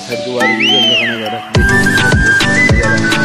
हरिद्वार की गंगा का नज़ारा देखिए।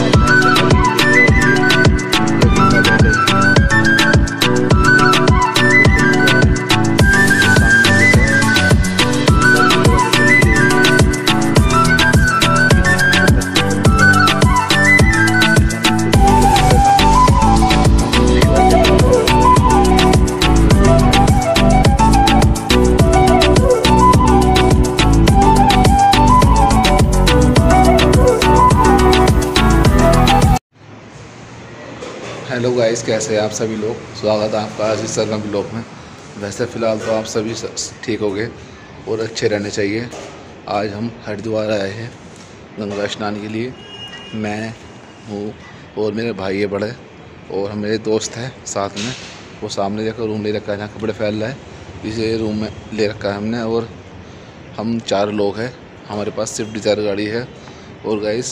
हेलो गाइस, कैसे हैं आप सभी लोग। स्वागत है आपका आज इस सरगम ब्लॉग में। वैसे फ़िलहाल तो आप सभी ठीक हो गए और अच्छे रहने चाहिए। आज हम हरिद्वार आए हैं गंगा स्नान के लिए। मैं हूँ और मेरे भाई है बड़े और हम मेरे दोस्त हैं साथ में। वो सामने जाकर रूम ले रखा है जहाँ कपड़े फैल रहा है, इसे रूम में ले रखा है हमने। और हम 4 लोग हैं, हमारे पास स्विफ्ट डिज़ायर गाड़ी है। और गाइस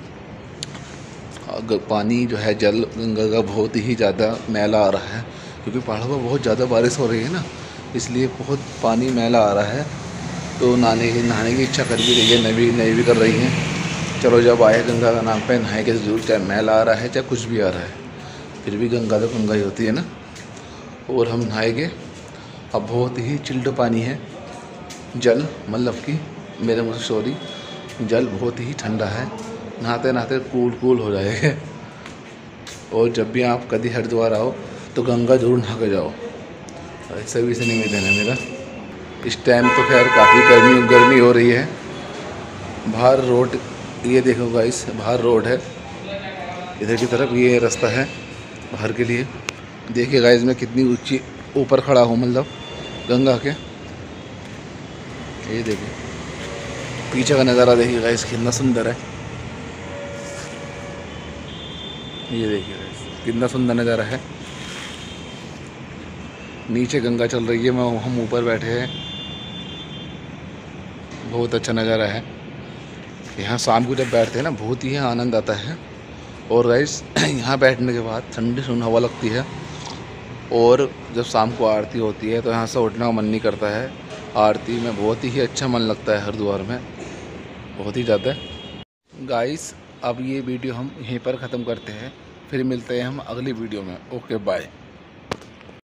पानी जो है जल गंगा का बहुत ही ज़्यादा मैला आ रहा है, क्योंकि पहाड़ों पर बहुत ज़्यादा बारिश हो रही है ना, इसलिए बहुत पानी मैला आ रहा है। तो नहाने की इच्छा कर भी रही है, नहीं भी कर रही हैं। चलो जब आए गंगा का नाम पे नहाए के ज़रूर, चाहे मैला आ रहा है चाहे कुछ भी आ रहा है, फिर भी गंगा तो गंगा ही होती है ना। और हम नहाएंगे। अब बहुत ही चिल्ड पानी है, जल मतलब कि मेरे मुँह से सॉरी, जल बहुत ही ठंडा है। नहाते नहाते कूल हो जाएगा। और जब भी आप कभी हरिद्वार आओ तो गंगा जरूर नहा के जाओ। ऐसा भी से निवेदन है मेरा। इस टाइम तो खैर काफ़ी गर्मी हो रही है। बाहर रोड, ये देखो गाइस, बाहर रोड है इधर की तरफ, ये रास्ता है बाहर के लिए। देखिए गाइस, मैं कितनी ऊंची ऊपर खड़ा हूँ, मतलब गंगा के। ये देखिए पीछे का नज़ारा, देखिए गाइस कितना सुंदर है। ये देखिए कितना सुंदर नज़ारा है। नीचे गंगा चल रही है, हम ऊपर बैठे हैं। बहुत अच्छा नज़ारा है। यहाँ शाम को जब बैठते हैं ना, बहुत ही आनंद आता है। और गाइस यहाँ बैठने के बाद ठंडी ठंडी हवा लगती है। और जब शाम को आरती होती है तो यहाँ से उठने का मन नहीं करता है। आरती में बहुत ही अच्छा मन लगता है हरिद्वार में, बहुत ही ज़्यादा। गाइस अब ये वीडियो हम यहीं पर ख़त्म करते हैं, फिर मिलते हैं हम अगली वीडियो में। Okay bye.